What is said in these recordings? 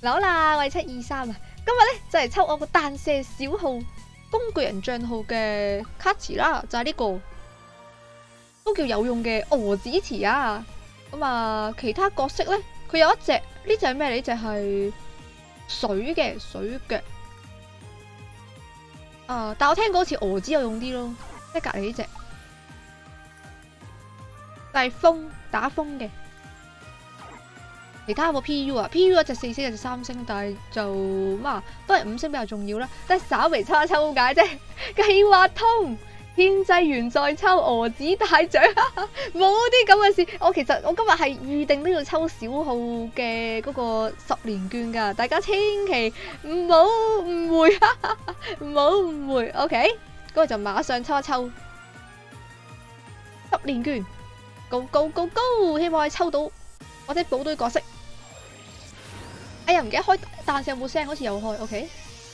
好啦，我係723啊！今日咧就嚟抽我個彈射小號工具人帳號嘅卡池啦，就係呢個都叫有用嘅蛾子池啊！咁啊，其他角色咧，佢有一隻呢隻係咩嚟？呢隻係水嘅水腳啊！但我聽過好似蛾子有用啲咯，即係隔籬呢隻，就係風打風嘅。其他有冇 P.U. 啊 ？P.U. 一隻4星，一隻3星，但係就都係5星比較重要啦。即係稍微抽一抽解啫。計劃通獻祭完再抽蛾子大獎，冇啲咁嘅事。我今日係預定都要抽小號嘅嗰個10連券㗎，大家千祈唔好誤會，唔好誤會。OK， 嗰個就馬上抽一抽10連券 ，Go Go Go Go！ 希望可以抽到或者補到角色。哎呀，唔記得開彈射有冇聲，好似有開。OK，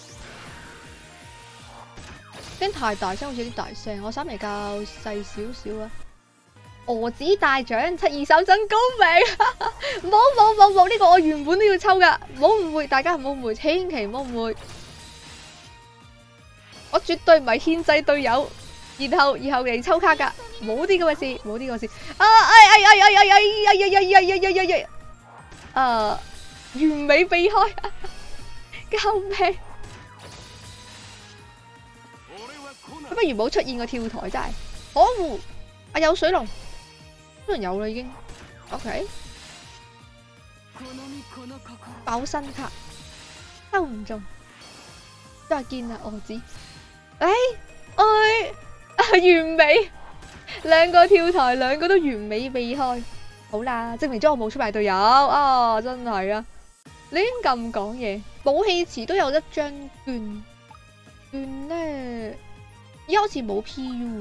聲太大聲，好似有啲大聲。我稍微較細少少啊。蛾子大獎723真高明，冇，呢個我原本都要抽噶，唔好誤會，大家唔好誤會，千祈唔好誤會。我絕對唔係獻祭隊友，然後嚟抽卡噶，冇啲咁嘅事，冇啲咁嘅事。完美避開，救命！不如冇出現個跳台真係可惡。啊，有水龍，可能有啦已經。OK， 爆新卡，抽唔中，再見啦蛾子。完美，兩個跳台，兩個都完美避開。好啦，證明咗我冇出賣隊友啊！真係啊，亂咁講嘢。寶器池都有一張券咧，而家好似冇 PU，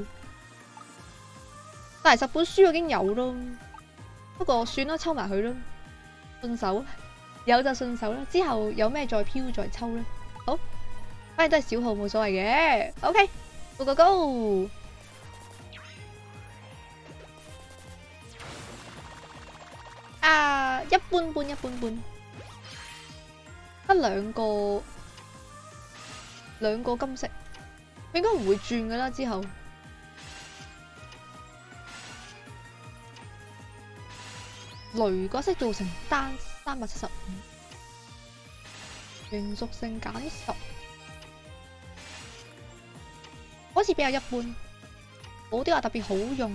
但係10本書已經有咯。不過算啦，抽埋佢咯，順手有就順手啦。之後有咩再 PU 再抽啦。好，反正都係小號冇所謂嘅。OK，Go Go Go！啊，一般般，得兩個金色，應該唔會轉噶啦。之後雷角色造成單375，原屬性減10，好似比較一般，冇啲話特別好用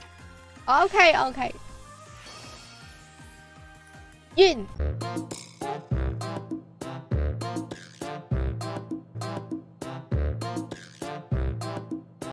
嘅。OK， 完。